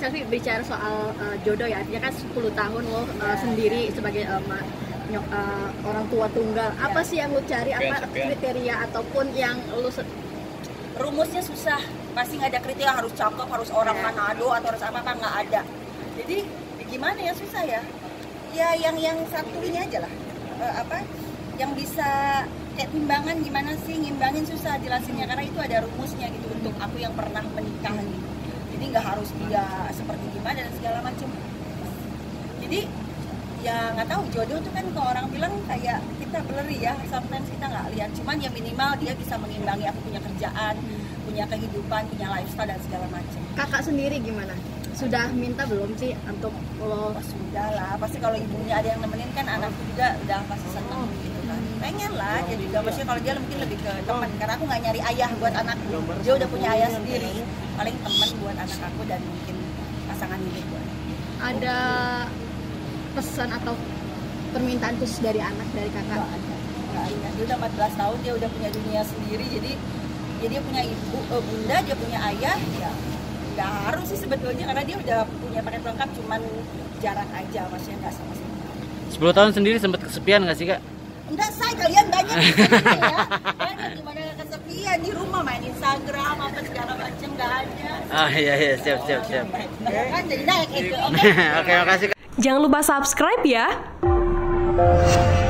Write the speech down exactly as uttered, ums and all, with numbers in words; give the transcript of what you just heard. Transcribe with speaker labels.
Speaker 1: Selvi, bicara soal uh, jodoh ya, artinya kan sepuluh tahun lo uh, sendiri sebagai uh, ma, nyok, uh, orang tua tunggal. Ya. Apa sih yang lo cari, apa kriteria ataupun yang lo se-
Speaker 2: rumusnya susah, pasti nggak ada kriteria harus cakep, harus orang ya. Manado atau harus apa apa, nggak ada. Jadi gimana ya, susah ya. Ya yang yang satu ini aja lah, uh, apa yang bisa kayak timbangan gimana sih, ngimbangin susah jelasinnya karena itu ada rumusnya gitu untuk aku yang pernah menikah gitu. Jadi nggak harus dia seperti gimana dan segala macam. Jadi ya nggak tahu, jodoh tuh kan kalau orang bilang kayak kita blurry ya, sometimes kita nggak lihat. Cuman ya minimal dia bisa mengimbangi, aku punya kerjaan, punya kehidupan, punya lifestyle dan segala macam.
Speaker 1: Kakak sendiri gimana? Sudah minta belum sih untuk lo?
Speaker 2: Oh, sudah lah, pasti kalau ibunya ada yang nemenin kan anakku juga udah pasti seneng gitu kan. Pengen lah dia juga, maksudnya kalau dia mungkin lebih ke teman, karena aku nggak nyari ayah buat anakku, dia udah punya ayah sendiri, paling teman buat anak aku dan mungkin pasangan hidup buat.
Speaker 1: Ada pesan atau permintaan khusus dari anak, dari kakak?
Speaker 2: Nggak ada, nggak ada. Dia udah empat belas tahun, dia udah punya dunia sendiri, jadi ya dia punya ibu, eh, bunda, dia punya ayah, ya nggak harus sih sebetulnya karena dia udah punya paket lengkap, cuman jarang aja, maksudnya nggak sama sekali.
Speaker 3: sepuluh tahun sendiri sempat kesepian nggak sih kak?
Speaker 2: Enggak, say, kalian banyak ya. Banyak gimana gak kesepian di rumah, main Instagram apa segala macam, nggak ada.
Speaker 3: Ah iya iya, siap siap siap.
Speaker 2: Kan jadi naik itu, oke?
Speaker 3: Oke, makasih kak.
Speaker 4: Jangan lupa subscribe ya.